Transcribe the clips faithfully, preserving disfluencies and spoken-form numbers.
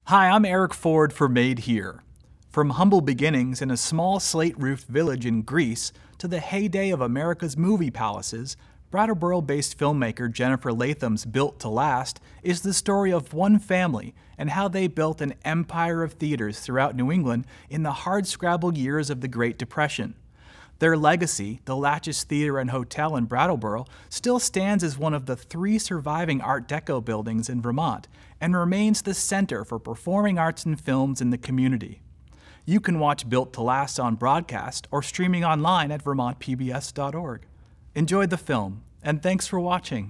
Hi, I'm Eric Ford for Made Here. From humble beginnings in a small slate-roofed village in Greece to the heyday of America's movie palaces, Brattleboro-based filmmaker Jennifer Latham's Built to Last is the story of one family and how they built an empire of theaters throughout New England in the hard-scrabble years of the Great Depression. Their legacy, the Latchis Theatre and Hotel in Brattleboro, still stands as one of the three surviving Art Deco buildings in Vermont and remains the center for performing arts and films in the community. You can watch Built to Last on broadcast or streaming online at vermont p b s dot org. Enjoy the film, and thanks for watching.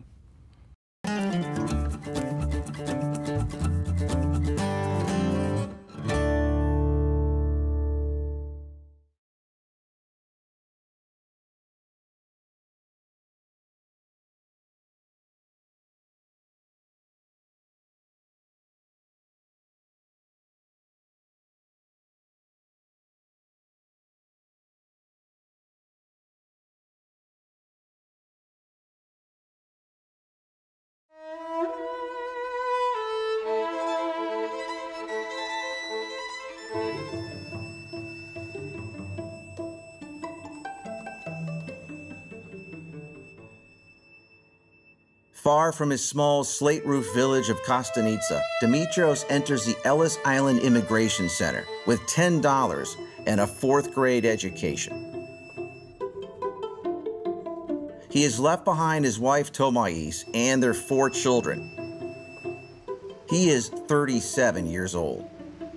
Far from his small slate-roof village of Kostanica, Dimitrios enters the Ellis Island Immigration Center with ten dollars and a fourth grade education. He has left behind his wife Tomais and their four children. He is thirty-seven years old.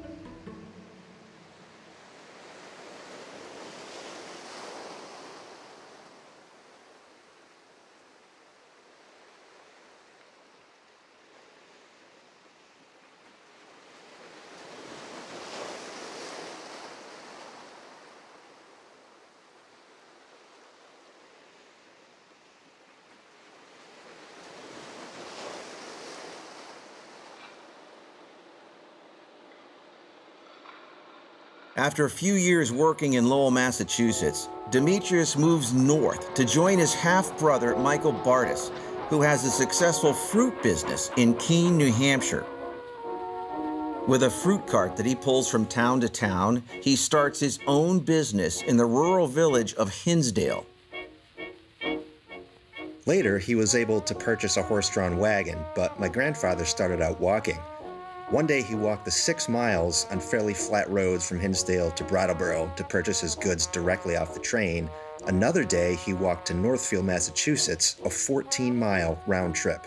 After a few years working in Lowell, Massachusetts, Dimitrios moves north to join his half-brother, Michael Bartis, who has a successful fruit business in Keene, New Hampshire. With a fruit cart that he pulls from town to town, he starts his own business in the rural village of Hinsdale. Later, he was able to purchase a horse-drawn wagon, but my grandfather started out walking. One day, he walked the six miles on fairly flat roads from Hinsdale to Brattleboro to purchase his goods directly off the train. Another day, he walked to Northfield, Massachusetts, a fourteen mile round trip.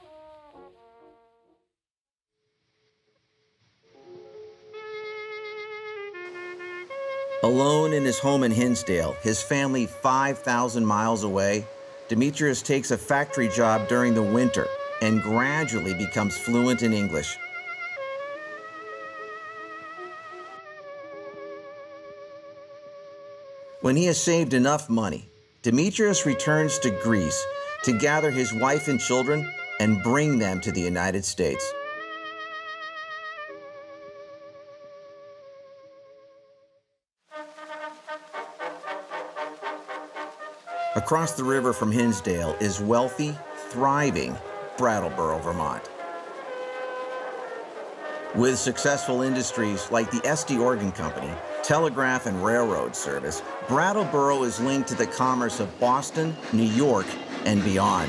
Alone in his home in Hinsdale, his family five thousand miles away, Dimitrios takes a factory job during the winter and gradually becomes fluent in English. When he has saved enough money, Dimitrios returns to Greece to gather his wife and children and bring them to the United States. Across the river from Hinsdale is wealthy, thriving Brattleboro, Vermont. With successful industries like the Estey Organ Company, telegraph and railroad service, Brattleboro is linked to the commerce of Boston, New York, and beyond.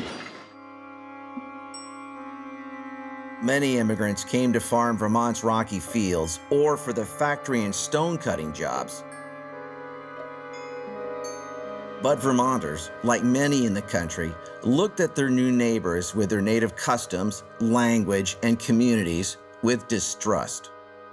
Many immigrants came to farm Vermont's rocky fields or for the factory and stone-cutting jobs. But Vermonters, like many in the country, looked at their new neighbors with their native customs, language, and communities with distrust.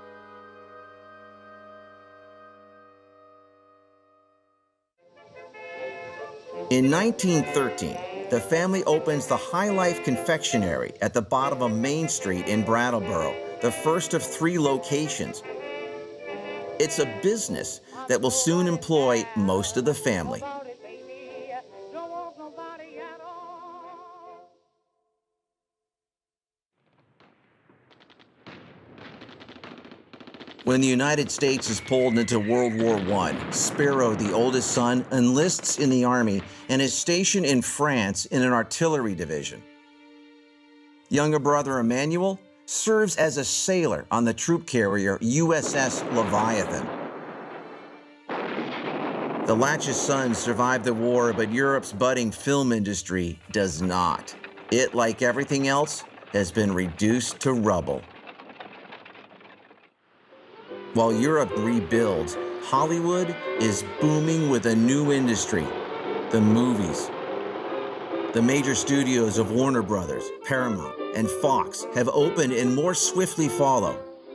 In nineteen thirteen, the family opens the High Life Confectionery at the bottom of Main Street in Brattleboro, the first of three locations. It's a business that will soon employ most of the family. When the United States is pulled into World War One, Sparrow, the oldest son, enlists in the Army and is stationed in France in an artillery division. Younger brother Emmanuel serves as a sailor on the troop carrier U S S Leviathan. The Latchis sons survived the war, but Europe's budding film industry does not. It, like everything else, has been reduced to rubble. While Europe rebuilds, Hollywood is booming with a new industry, the movies. The major studios of Warner Brothers, Paramount, and Fox have opened and more swiftly follow.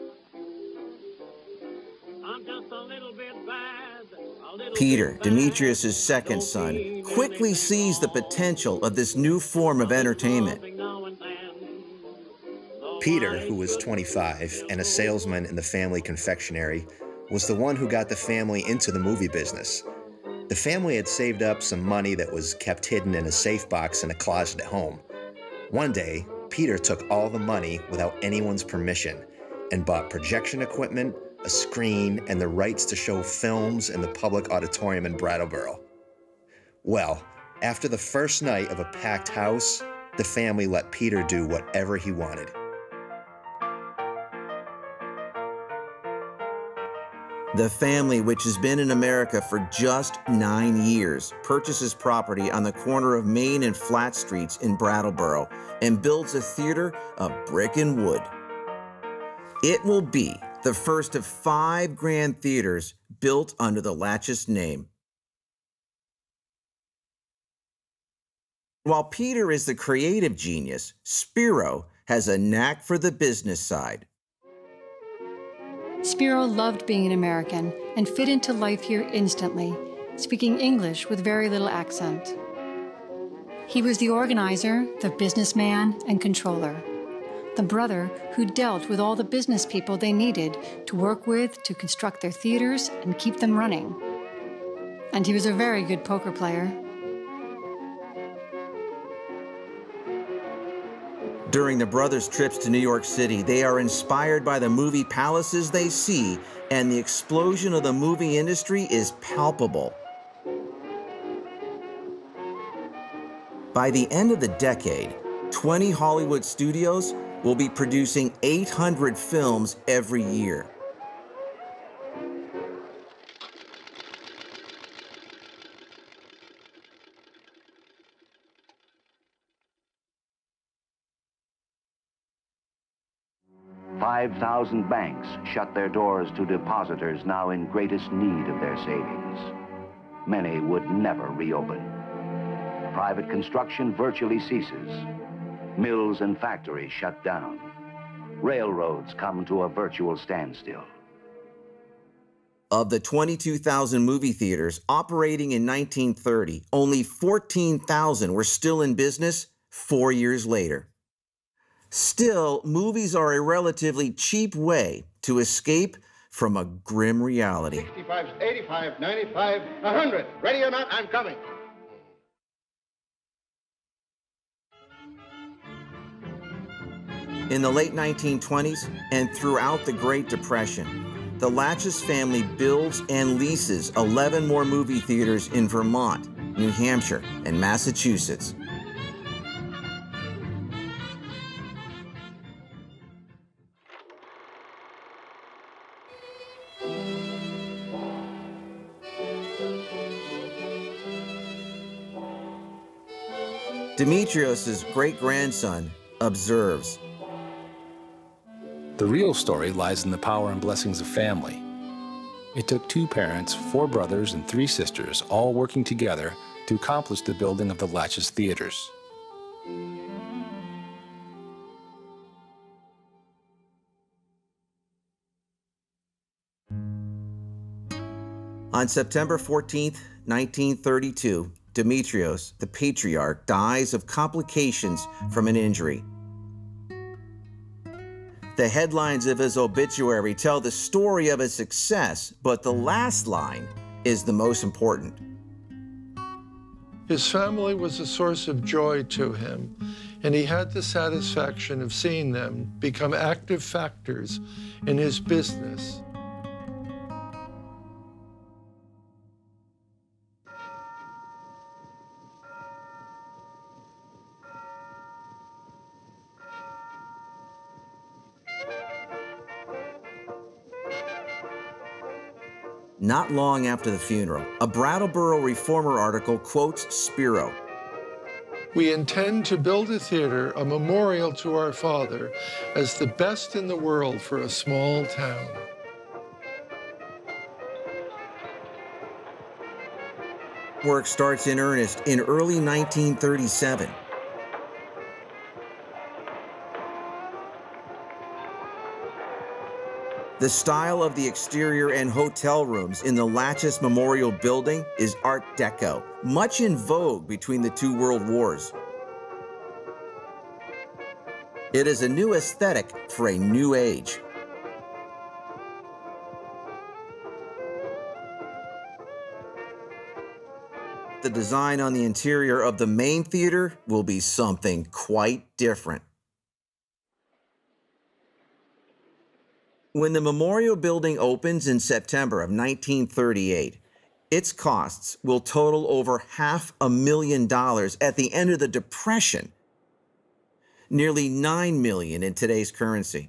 Peter, Demetrius' second son, quickly sees the potential of this new form of entertainment. Peter, who was twenty-five and a salesman in the family confectionery, was the one who got the family into the movie business. The family had saved up some money that was kept hidden in a safe box in a closet at home. One day, Peter took all the money without anyone's permission and bought projection equipment, a screen, and the rights to show films in the public auditorium in Brattleboro. Well, after the first night of a packed house, the family let Peter do whatever he wanted. The family, which has been in America for just nine years, purchases property on the corner of Main and Flat Streets in Brattleboro and builds a theater of brick and wood. It will be the first of five grand theaters built under the Latchis name. While Peter is the creative genius, Spiro has a knack for the business side. Spiro loved being an American and fit into life here instantly, speaking English with very little accent. He was the organizer, the businessman, and controller. The brother who dealt with all the business people they needed to work with to construct their theaters and keep them running. And he was a very good poker player. During the brothers' trips to New York City, they are inspired by the movie palaces they see, and the explosion of the movie industry is palpable. By the end of the decade, twenty Hollywood studios will be producing eight hundred films every year. five thousand banks shut their doors to depositors now in greatest need of their savings. Many would never reopen. Private construction virtually ceases. Mills and factories shut down. Railroads come to a virtual standstill. Of the twenty-two thousand movie theaters operating in nineteen thirty, only fourteen thousand were still in business four years later. Still, movies are a relatively cheap way to escape from a grim reality. sixty-five, eighty-five, ninety-five, one hundred. Ready or not, I'm coming. In the late nineteen twenties and throughout the Great Depression, the Latchis family builds and leases eleven more movie theaters in Vermont, New Hampshire, and Massachusetts. Demetrios' great-grandson observes. The real story lies in the power and blessings of family. It took two parents, four brothers, and three sisters, all working together to accomplish the building of the Latchis Theaters. On September fourteenth, nineteen thirty-two, Demetrios, the patriarch, dies of complications from an injury. The headlines of his obituary tell the story of his success, but the last line is the most important. His family was a source of joy to him, and he had the satisfaction of seeing them become active factors in his business. Not long after the funeral, a Brattleboro Reformer article quotes Spiro. We intend to build a theater, a memorial to our father, as the best in the world for a small town. Work starts in earnest in early nineteen thirty-seven. The style of the exterior and hotel rooms in the Latchis Memorial Building is Art Deco, much in vogue between the two world wars. It is a new aesthetic for a new age. The design on the interior of the main theater will be something quite different. When the Memorial Building opens in September of nineteen thirty-eight, its costs will total over half a million dollars at the end of the Depression, nearly nine million in today's currency.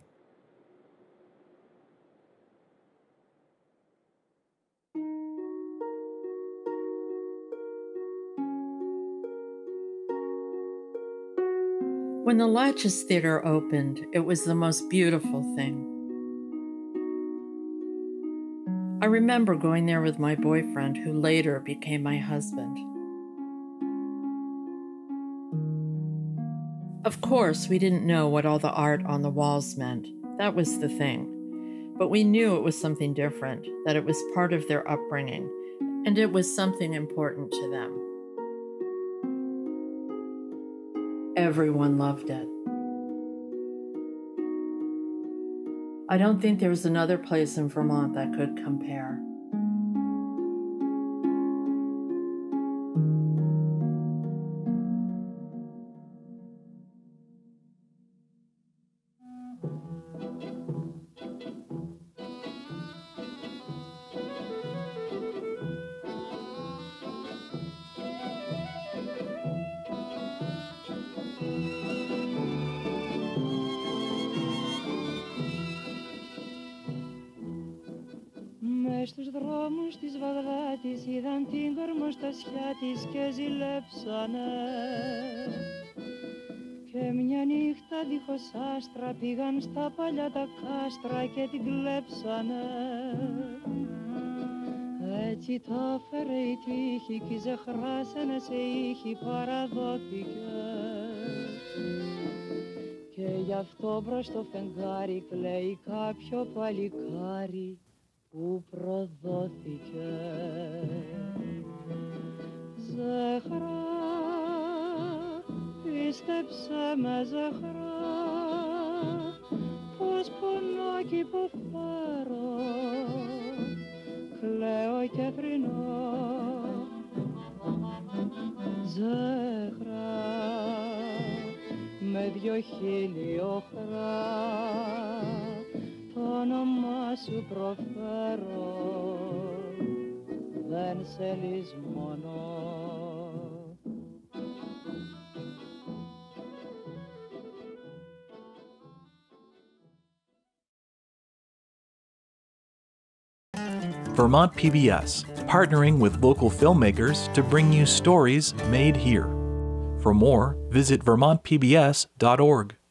When the Latchis Theatre opened, it was the most beautiful thing. I remember going there with my boyfriend, who later became my husband. Of course, we didn't know what all the art on the walls meant. That was the thing. But we knew it was something different, that it was part of their upbringing, and it was something important to them. Everyone loved it. I don't think there was another place in Vermont that could compare. Στους δρόμους της Βαγδάτης είδαν την κορμοστασιά της και ζηλέψανε και μια νύχτα δίχως άστρα πήγαν στα παλιά τα κάστρα και την κλέψανε. Έτσι τα φέρε η τύχη κι η ζεχρά σαν σε ήχη παραδόθηκε και γι' αυτό μπρος στο φεγγάρι κλαίει κάποιο παλικάρι που προδόθηκε. Ζεχρά, πίστεψε με ζεχρά, πως πονώ κι υποφέρω, κλαίω και θρηνώ. Ζεχρά, με δυο χείλη οχρά, το όνομά σου προφέρω, δεν σε λησμονώ. Vermont P B S, partnering with local filmmakers to bring you stories made here. For more, visit vermont p b s dot org.